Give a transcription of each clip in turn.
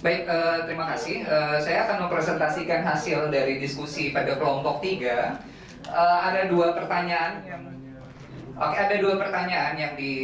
Baik, terima kasih. Saya akan mempresentasikan hasil dari diskusi pada kelompok 3. Ada dua pertanyaan ada dua pertanyaan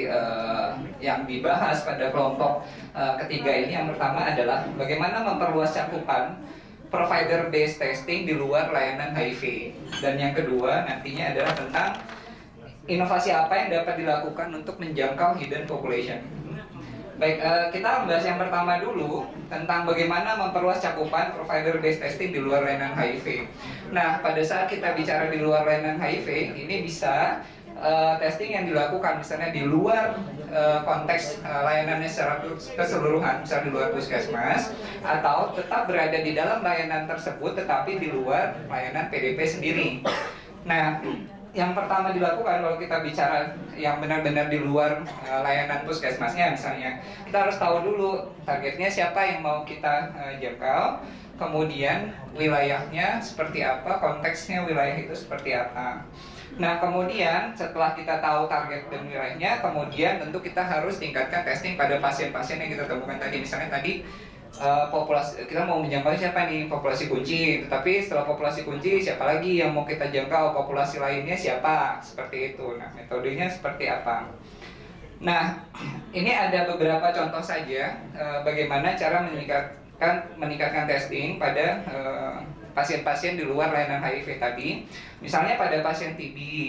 yang dibahas pada kelompok ketiga ini. Yang pertama adalah bagaimana memperluas cakupan provider based testing di luar layanan HIV. Dan yang kedua nantinya adalah tentang inovasi apa yang dapat dilakukan untuk menjangkau hidden population. Baik, kita membahas yang pertama dulu tentang bagaimana memperluas cakupan provider based testing di luar layanan HIV. Nah, pada saat kita bicara di luar layanan HIV, ini bisa testing yang dilakukan misalnya di luar konteks layanannya secara keseluruhan, misalnya di luar puskesmas, atau tetap berada di dalam layanan tersebut tetapi di luar layanan PDP sendiri. Nah, yang pertama dilakukan kalau kita bicara yang benar-benar di luar layanan puskesmasnya, misalnya kita harus tahu dulu targetnya siapa yang mau kita jangkau, kemudian wilayahnya seperti apa, konteksnya wilayah itu seperti apa. Nah, kemudian setelah kita tahu target dan wilayahnya, kemudian tentu kita harus tingkatkan testing pada pasien-pasien yang kita temukan tadi. Misalnya tadi populasi, kita mau menjangkau siapa nih, populasi kunci, tetapi setelah populasi kunci siapa lagi yang mau kita jangkau, populasi lainnya siapa, seperti itu. Nah, metodenya seperti apa. Nah, ini ada beberapa contoh saja bagaimana cara meningkatkan testing pada pasien-pasien di luar layanan HIV tadi. Misalnya pada pasien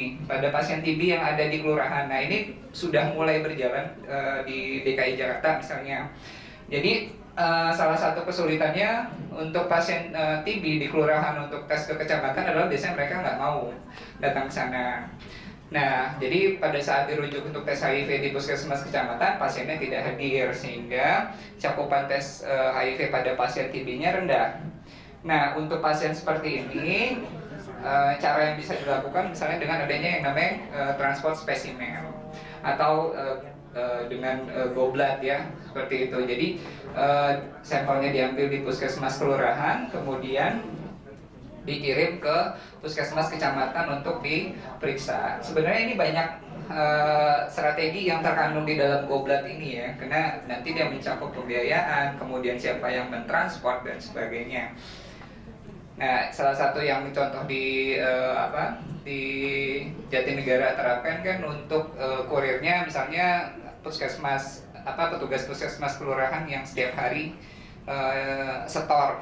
TB yang ada di kelurahan. Nah, ini sudah mulai berjalan di DKI Jakarta misalnya. Jadi salah satu kesulitannya untuk pasien TB di kelurahan untuk tes ke kecamatan adalah biasanya mereka nggak mau datang ke sana. Nah, jadi pada saat dirujuk untuk tes HIV di puskesmas kecamatan, pasiennya tidak hadir sehingga cakupan tes HIV pada pasien TB-nya rendah. Nah, untuk pasien seperti ini, cara yang bisa dilakukan misalnya dengan adanya yang namanya transport spesimen atau dengan go blood ya, seperti itu. Jadi sampelnya diambil di puskesmas kelurahan, kemudian dikirim ke puskesmas kecamatan untuk diperiksa. Sebenarnya ini banyak strategi yang terkandung di dalam go blood ini ya, karena nanti dia mencakup pembiayaan, kemudian siapa yang mentransport dan sebagainya. Nah, salah satu yang contoh di di Jatinegara terapkan kan untuk kurirnya, misalnya petugas puskesmas kelurahan yang setiap hari setor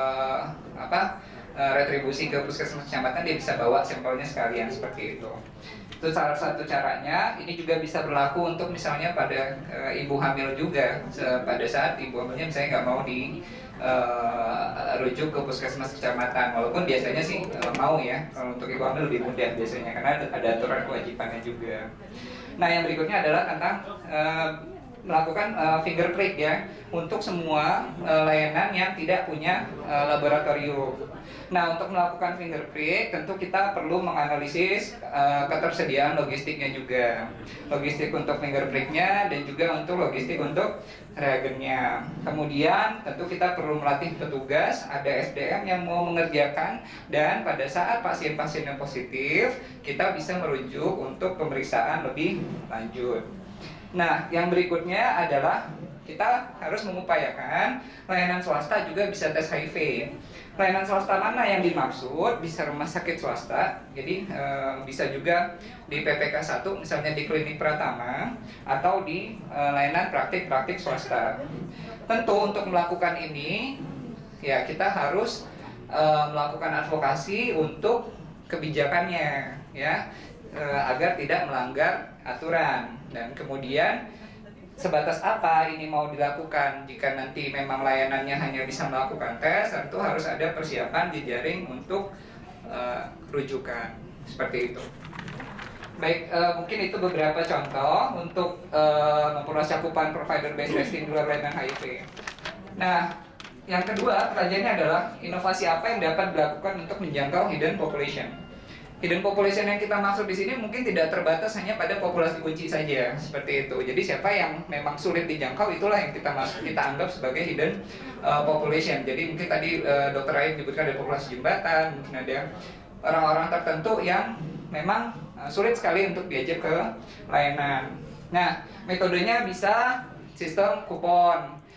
retribusi ke puskesmas kecamatan, dia bisa bawa sampelnya sekalian seperti itu. Itu salah satu caranya. Ini juga bisa berlaku untuk misalnya pada ibu hamil juga. Pada saat ibu hamilnya misalnya nggak mau rujuk ke puskesmas kecamatan, walaupun biasanya sih mau ya, kalau untuk ibu hamil lebih mudah biasanya karena ada aturan kewajibannya juga. Nah, yang berikutnya adalah tentang melakukan finger prick ya untuk semua layanan yang tidak punya laboratorium. Nah, untuk melakukan finger prick tentu kita perlu menganalisis ketersediaan logistiknya juga, logistik untuk finger pricknya dan juga untuk logistik untuk reagennya. Kemudian tentu kita perlu melatih petugas, ada SDM yang mau mengerjakan, dan pada saat pasien-pasien yang positif kita bisa merujuk untuk pemeriksaan lebih lanjut. Nah, yang berikutnya adalah kita harus mengupayakan layanan swasta juga bisa tes HIV. Layanan swasta mana yang dimaksud? Bisa rumah sakit swasta, jadi bisa juga di PPK 1, misalnya di Klinik Pratama, atau di layanan praktik-praktik swasta. Tentu untuk melakukan ini, ya kita harus melakukan advokasi untuk kebijakannya, ya, agar tidak melanggar aturan. Dan kemudian sebatas apa ini mau dilakukan? Jika nanti memang layanannya hanya bisa melakukan tes, tentu harus ada persiapan jejaring untuk rujukan, seperti itu. Baik, mungkin itu beberapa contoh untuk memperluas cakupan provider based testing di luar layanan HIV. Nah, yang kedua pertanyaannya adalah inovasi apa yang dapat dilakukan untuk menjangkau hidden population. Hidden population yang kita maksud di sini mungkin tidak terbatas hanya pada populasi kunci saja, seperti itu. Jadi siapa yang memang sulit dijangkau, itulah yang kita anggap sebagai hidden population. Jadi mungkin tadi Dr. Ain menyebutkan ada populasi jembatan, mungkin ada orang-orang tertentu yang memang sulit sekali untuk diajak ke layanan. Nah, metodenya bisa sistem kupon.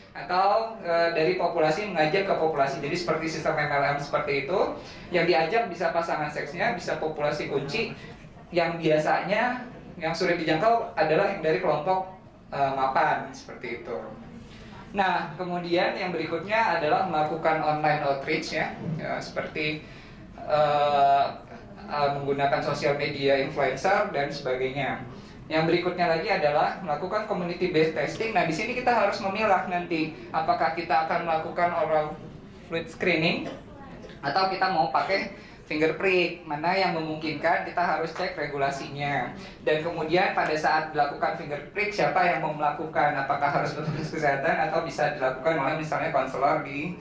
atau dari populasi mengajak ke populasi. Jadi seperti sistem MLM seperti itu, yang diajak bisa pasangan seksnya, bisa populasi kunci, yang biasanya yang sulit dijangkau adalah yang dari kelompok mapan seperti itu. Nah, kemudian yang berikutnya adalah melakukan online outreach ya, seperti menggunakan sosial media influencer dan sebagainya. Yang berikutnya lagi adalah melakukan community based testing. Nah, di sini kita harus memilah nanti apakah kita akan melakukan oral fluid screening atau kita mau pakai finger prick, mana yang memungkinkan kita harus cek regulasinya. Dan kemudian pada saat dilakukan finger prick, siapa yang mau melakukan, apakah harus petugas kesehatan atau bisa dilakukan oleh misalnya konselor di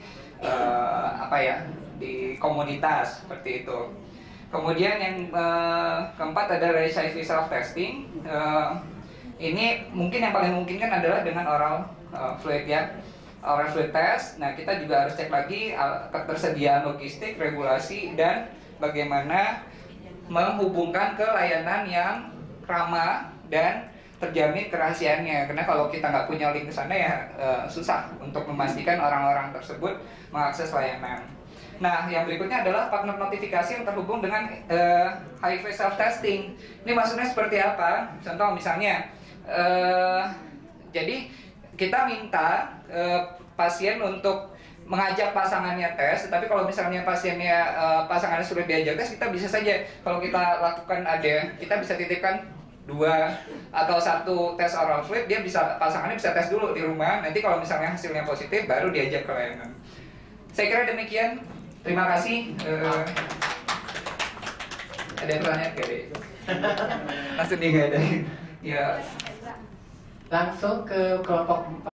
di komunitas seperti itu. Kemudian yang keempat adalah HIV self-testing. Ini mungkin yang paling memungkinkan adalah dengan oral fluid ya, oral fluid test. Nah, kita juga harus cek lagi ketersediaan logistik, regulasi, dan bagaimana menghubungkan ke layanan yang ramah dan terjamin kerahasiaannya. Karena kalau kita nggak punya link ke sana ya susah untuk memastikan orang-orang tersebut mengakses layanan. Nah, yang berikutnya adalah partner notifikasi yang terhubung dengan HIV self-testing. Ini maksudnya seperti apa? Contoh misalnya, jadi kita minta pasien untuk mengajak pasangannya tes, tapi kalau misalnya pasangannya sudah diajak tes, kita bisa saja, kalau kita lakukan kita bisa titipkan 2 atau 1 tes oral fluid, pasangannya bisa tes dulu di rumah, nanti kalau misalnya hasilnya positif, baru diajak ke layanan. Saya kira demikian. Terima kasih. Ada pertanyaan gak deh? Langsung nih gak ada. Ya. Langsung ke kelompok